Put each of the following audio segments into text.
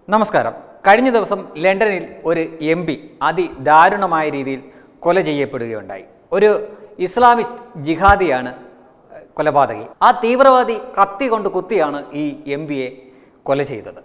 നമസ്കാരം. കഴിഞ്ഞ ദിവസം ലണ്ടനിൽ ഒരു എം പി അതിദാരുണമായ രീതിയിൽ കൊല ചെയ്യപ്പെടുകയുണ്ടായി. ഒരു ഇസ്ലാമിസ്റ്റ് ജിഹാദിയാണ് കൊലപാതകി. ആ തീവ്രവാദി കത്തി കൊണ്ട് കുത്തിയാണ് ഈ എം പിയെ കൊല ചെയ്തത്.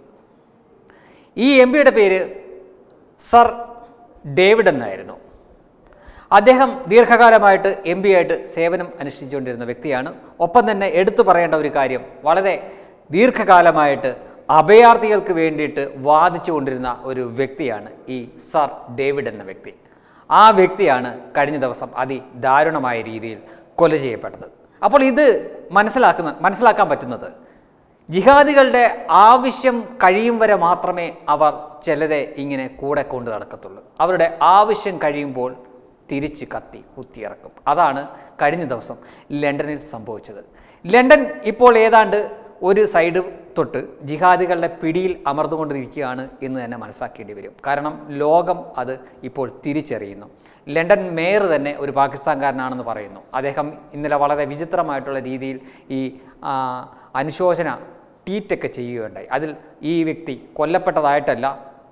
ഈ എം പിയുടെ പേര് സർ ഡേവിഡ് എന്നായിരുന്നു. അദ്ദേഹം ദീർഘകാലമായിട്ട് എം പി ആയിട്ട് സേവനം അനുഷ്ഠിച്ചുകൊണ്ടിരുന്ന വ്യക്തിയാണ്. ഒപ്പം തന്നെ എടുത്തു പറയേണ്ട ഒരു കാര്യം, വളരെ ദീർഘകാലമായിട്ട് അഭയാർത്ഥികൾക്ക് വേണ്ടിയിട്ട് വാദിച്ചു കൊണ്ടിരുന്ന ഒരു വ്യക്തിയാണ് ഈ സർ ഡേവിഡ് എന്ന വ്യക്തി. ആ വ്യക്തിയാണ് കഴിഞ്ഞ ദിവസം അതിദാരുണമായ രീതിയിൽ കൊല ചെയ്യപ്പെട്ടത്. അപ്പോൾ ഇത് മനസ്സിലാക്കാൻ പറ്റുന്നത്, ജിഹാദികളുടെ ആവശ്യം കഴിയും വരെ മാത്രമേ അവർ ചിലരെ ഇങ്ങനെ കൂടെ കൊണ്ട് നടക്കത്തുള്ളൂ. അവരുടെ ആവശ്യം കഴിയുമ്പോൾ തിരിച്ച് കത്തി കുത്തിയിറക്കും. അതാണ് കഴിഞ്ഞ ദിവസം ലണ്ടനിൽ സംഭവിച്ചത്. ലണ്ടൻ ഇപ്പോൾ ഏതാണ്ട് ഒരു സൈഡ് തൊട്ട് ജിഹാദികളുടെ പിടിയിൽ അമർന്നുകൊണ്ടിരിക്കുകയാണ് എന്ന് തന്നെ മനസ്സിലാക്കേണ്ടി വരും. കാരണം ലോകം അത് ഇപ്പോൾ തിരിച്ചറിയുന്നു. ലണ്ടൻ മേയർ തന്നെ ഒരു പാകിസ്ഥാൻകാരനാണെന്ന് പറയുന്നു. അദ്ദേഹം ഇന്നലെ വളരെ വിചിത്രമായിട്ടുള്ള രീതിയിൽ ഈ അനുശോചന ട്വീറ്റൊക്കെ ചെയ്യുകയുണ്ടായി. അതിൽ ഈ വ്യക്തി കൊല്ലപ്പെട്ടതായിട്ടല്ല,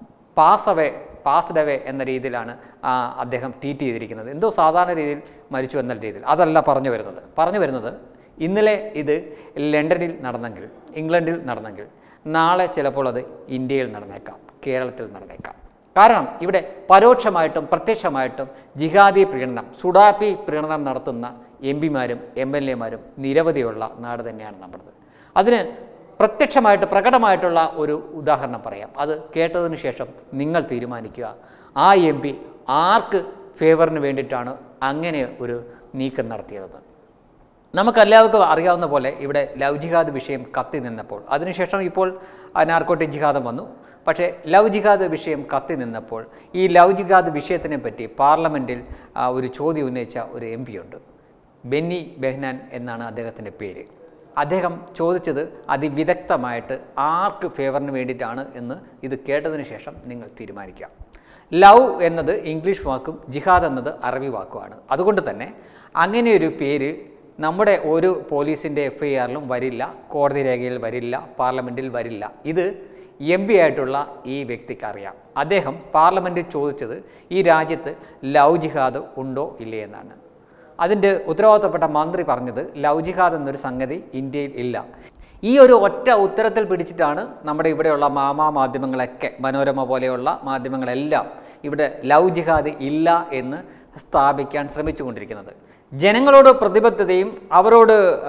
പാസ്ഡ് അവേ എന്ന രീതിയിലാണ് അദ്ദേഹം ട്വീറ്റ് ചെയ്തിരിക്കുന്നത്. എന്തോ സാധാരണ രീതിയിൽ മരിച്ചു എന്ന രീതിയിൽ. അതല്ല പറഞ്ഞു വരുന്നത് ഇന്നലെ ഇത് ലണ്ടനിൽ നടന്നെങ്കിൽ, ഇംഗ്ലണ്ടിൽ നടന്നെങ്കിൽ, നാളെ ചിലപ്പോൾ അത് ഇന്ത്യയിൽ നടന്നേക്കാം, കേരളത്തിൽ നടന്നേക്കാം. കാരണം ഇവിടെ പരോക്ഷമായിട്ടും പ്രത്യക്ഷമായിട്ടും ജിഹാദി പ്രീണനം, സുഡാപ്പി പ്രീണനം നടത്തുന്ന എം പിമാരും എം എൽ എമാരും നിരവധിയുള്ള നാട് തന്നെയാണ് നമ്മുടേത്. അതിന് പ്രത്യക്ഷമായിട്ട് പ്രകടമായിട്ടുള്ള ഒരു ഉദാഹരണം പറയാം. അത് കേട്ടതിന് ശേഷം നിങ്ങൾ തീരുമാനിക്കുക, ആ എം പി ആർക്ക് ഫേവറിന് വേണ്ടിയിട്ടാണ് അങ്ങനെ ഒരു നീക്കം നടത്തിയതെന്ന്. നമുക്കെല്ലാവർക്കും അറിയാവുന്ന പോലെ ഇവിടെ ലവ് ജിഹാദ് വിഷയം കത്തി നിന്നപ്പോൾ, അതിനുശേഷം ഇപ്പോൾ നാർക്കോട്ടിക് ജിഹാദം വന്നു. പക്ഷേ ലവ് ജിഹാദ് വിഷയം കത്തി നിന്നപ്പോൾ ഈ ലവ് ജിഹാദ് വിഷയത്തിനെ പറ്റി പാർലമെൻറ്റിൽ ഒരു ചോദ്യം ഉന്നയിച്ച ഒരു എം പി ഉണ്ട്. ബെന്നി ബെഹ്നാൻ എന്നാണ് അദ്ദേഹത്തിൻ്റെ പേര്. അദ്ദേഹം ചോദിച്ചത് അതിവിദഗ്ധമായിട്ട് ആർക്ക് ഫേവറിന് വേണ്ടിയിട്ടാണ് എന്ന് ഇത് കേട്ടതിന് ശേഷം നിങ്ങൾ തീരുമാനിക്കുക. ലവ് എന്നത് ഇംഗ്ലീഷ് വാക്കും ജിഹാദ് എന്നത് അറബി വാക്കുമാണ്. അതുകൊണ്ട് തന്നെ അങ്ങനെയൊരു പേര് നമ്മുടെ ഒരു പോലീസിൻ്റെ FIRലും വരില്ല, കോടതി രേഖയിൽ വരില്ല, പാർലമെൻറ്റിൽ വരില്ല. ഇത് എം പി ആയിട്ടുള്ള ഈ വ്യക്തിക്ക് അറിയാം. അദ്ദേഹം പാർലമെൻറ്റിൽ ചോദിച്ചത് ഈ രാജ്യത്ത് ലവ് ജിഹാദ് ഉണ്ടോ ഇല്ലേ എന്നാണ്. അതിൻ്റെ ഉത്തരവാദിത്തപ്പെട്ട മന്ത്രി പറഞ്ഞത് ലവ് ജിഹാദ് എന്നൊരു സംഗതി ഇന്ത്യയിൽ ഇല്ല. ഈ ഒരു ഒറ്റ ഉത്തരത്തിൽ പിടിച്ചിട്ടാണ് നമ്മുടെ ഇവിടെയുള്ള മാധ്യമങ്ങളൊക്കെ, മനോരമ പോലെയുള്ള മാധ്യമങ്ങളെല്ലാം ഇവിടെ ലവ് ജിഹാദ് ഇല്ല എന്ന് സ്ഥാപിക്കാൻ ശ്രമിച്ചുകൊണ്ടിരിക്കുന്നത്. ജനങ്ങളോട് പ്രതിബദ്ധതയും അവരോട്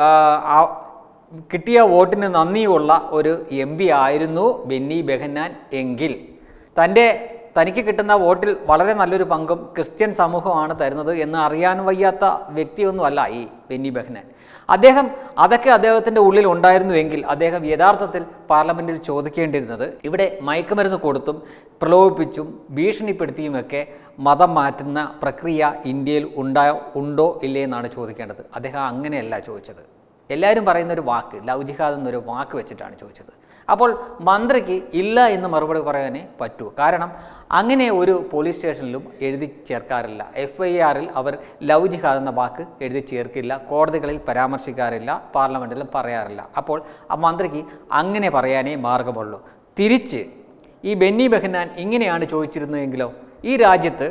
കിട്ടിയ വോട്ടിന് നന്ദിയുള്ള ഒരു എം പി ആയിരുന്നു ബെന്നി ബെഹന്നാൻ എങ്കിൽ തനിക്ക് കിട്ടുന്ന വോട്ടിൽ വളരെ നല്ലൊരു പങ്കും ക്രിസ്ത്യൻ സമൂഹമാണ് തരുന്നത് എന്ന് അറിയാൻ വയ്യാത്ത വ്യക്തിയൊന്നുമല്ല ഈ ബെന്നി ബെഹന്നാൻ. അതൊക്കെ അദ്ദേഹത്തിൻ്റെ ഉള്ളിൽ ഉണ്ടായിരുന്നുവെങ്കിൽ അദ്ദേഹം യഥാർത്ഥത്തിൽ പാർലമെൻറ്റിൽ ചോദിക്കേണ്ടിയിരുന്നത്, ഇവിടെ മയക്കുമരുന്ന് കൊടുത്തും പ്രലോഭിപ്പിച്ചും ഭീഷണിപ്പെടുത്തിയുമൊക്കെ മതം മാറ്റുന്ന പ്രക്രിയ ഇന്ത്യയിൽ ഉണ്ടോ ഇല്ലേ എന്നാണ് ചോദിക്കേണ്ടത്. അദ്ദേഹം അങ്ങനെയല്ല ചോദിച്ചത്. എല്ലാവരും പറയുന്നൊരു വാക്ക്, ലവ് ജിഹാദ് എന്നൊരു വാക്ക് വെച്ചിട്ടാണ് ചോദിച്ചത്. അപ്പോൾ മന്ത്രിക്ക് ഇല്ല എന്ന് മറുപടി പറയാനേ പറ്റൂ. കാരണം അങ്ങനെ ഒരു പോലീസ് സ്റ്റേഷനിലും എഴുതി ചേർക്കാറില്ല. FIRൽ അവർ ലവ് ജിഹാദ് എന്ന വാക്ക് എഴുതി ചേർക്കില്ല, കോടതികളിൽ പരാമർശിക്കാറില്ല, പാർലമെൻറ്റിലും പറയാറില്ല. അപ്പോൾ ആ മന്ത്രിക്ക് അങ്ങനെ പറയാനേ മാർഗമുള്ളൂ. തിരിച്ച് ഈ ബെന്നി ബെഹന്നാൻ ഇങ്ങനെയാണ് ചോദിച്ചിരുന്നതെങ്കിലോ, ഈ രാജ്യത്ത്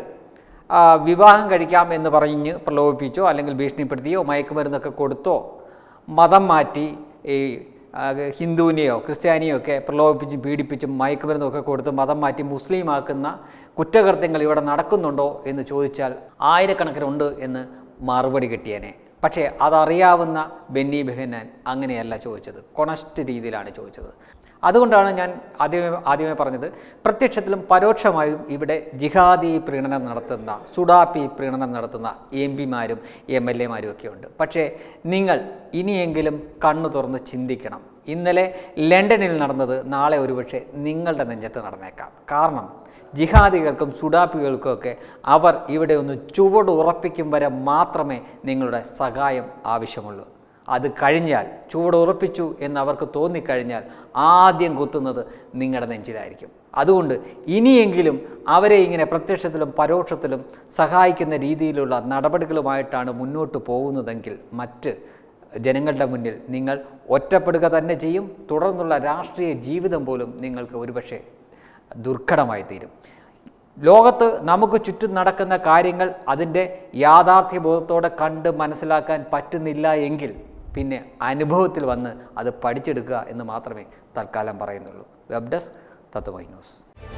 വിവാഹം കഴിക്കാം എന്ന് പറഞ്ഞ് പ്രലോഭിപ്പിച്ചോ അല്ലെങ്കിൽ ഭീഷണിപ്പെടുത്തിയോ മയക്കുമരുന്നൊക്കെ കൊടുത്തോ മതം മാറ്റി ഈ ഹിന്ദുവിനെയോ ക്രിസ്ത്യാനിയോ ഒക്കെ പ്രലോഭിപ്പിച്ചും പീഡിപ്പിച്ചും മയക്കുമരുന്നൊക്കെ കൊടുത്ത് മതം മാറ്റി മുസ്ലിമാക്കുന്ന കുറ്റകൃത്യങ്ങൾ ഇവിടെ നടക്കുന്നുണ്ടോ എന്ന് ചോദിച്ചാൽ ആയിരക്കണക്കിനുണ്ട് എന്ന് മറുപടി കിട്ടിയേനെ. പക്ഷേ അതറിയാവുന്ന ബെന്നി ബെഹന്നാൻ അങ്ങനെയല്ല ചോദിച്ചത്, കൊണസ്റ്റ് രീതിയിലാണ് ചോദിച്ചത്. അതുകൊണ്ടാണ് ഞാൻ ആദ്യമേ പറഞ്ഞത്, പ്രത്യക്ഷത്തിലും പരോക്ഷമായും ഇവിടെ ജിഹാദി പ്രീണനം നടത്തുന്ന, സുഡാപ്പി പ്രീണനം നടത്തുന്ന എം പിമാരും ML എമാരും ഒക്കെ ഉണ്ട്. പക്ഷേ നിങ്ങൾ ഇനിയെങ്കിലും കണ്ണു തുറന്ന് ചിന്തിക്കണം. ഇന്നലെ ലണ്ടനിൽ നടന്നത് നാളെ ഒരുപക്ഷെ നിങ്ങളുടെ നെഞ്ചത്ത് നടന്നേക്കാം. കാരണം ജിഹാദികൾക്കും സുഡാപ്പികൾക്കുമൊക്കെ അവർ ഇവിടെ ഒന്ന് ചുവട് ഉറപ്പിക്കും വരെ മാത്രമേ നിങ്ങളുടെ സഹായം ആവശ്യമുള്ളൂ. അത് കഴിഞ്ഞാൽ, ചുവട് ഉറപ്പിച്ചു എന്ന് അവർക്ക് തോന്നിക്കഴിഞ്ഞാൽ ആദ്യം കുത്തുന്നത് നിങ്ങളുടെ നെഞ്ചിലായിരിക്കും. അതുകൊണ്ട് ഇനിയെങ്കിലും അവരെ ഇങ്ങനെ പ്രത്യക്ഷത്തിലും പരോക്ഷത്തിലും സഹായിക്കുന്ന രീതിയിലുള്ള നടപടികളുമായിട്ടാണ് മുന്നോട്ട് പോകുന്നതെങ്കിൽ മറ്റ് ജനങ്ങളുടെ മുന്നിൽ നിങ്ങൾ ഒറ്റപ്പെടുക തന്നെ ചെയ്യും. തുടർന്നുള്ള രാഷ്ട്രീയ ജീവിതം പോലും നിങ്ങൾക്ക് ഒരുപക്ഷെ ദുർഘടമായി തീരും. ലോകത്ത് നമുക്ക് ചുറ്റും നടക്കുന്ന കാര്യങ്ങൾ അതിൻ്റെ യാഥാർത്ഥ്യബോധത്തോടെ കണ്ട് മനസ്സിലാക്കാൻ പറ്റുന്നില്ല എങ്കിൽ പിന്നെ അനുഭവത്തിൽ വന്ന് അത് പഠിച്ചെടുക്കുക എന്ന് മാത്രമേ തൽക്കാലം പറയുന്നുള്ളൂ. Web desk Tatwamayi news.